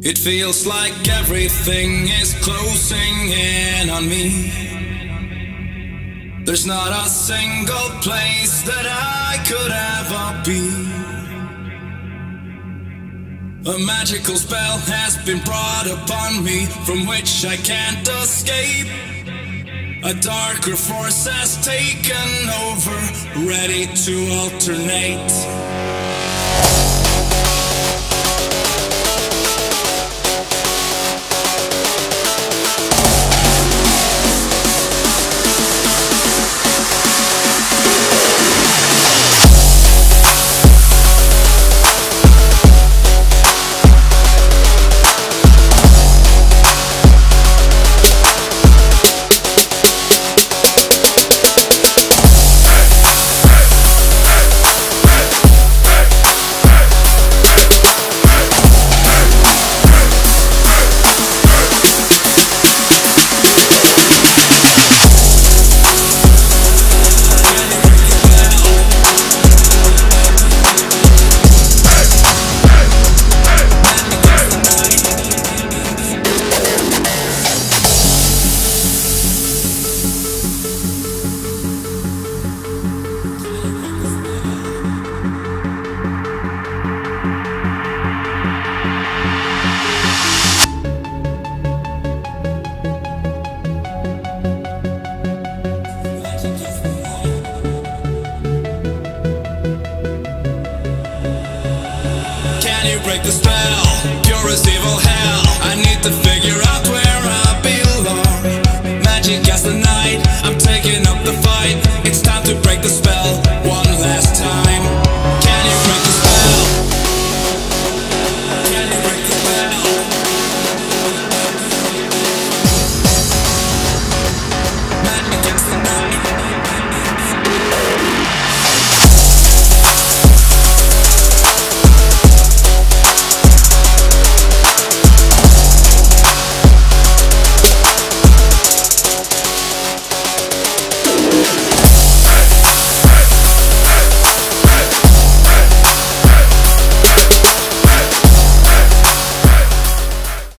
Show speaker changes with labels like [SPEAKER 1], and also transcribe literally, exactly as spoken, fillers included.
[SPEAKER 1] It feels like everything is closing in on me. There's not a single place that I could ever be. A magical spell has been brought upon me from which I can't escape. A darker force has taken over, ready to alternate. Break the spell, pure as evil hell. I need to figure out where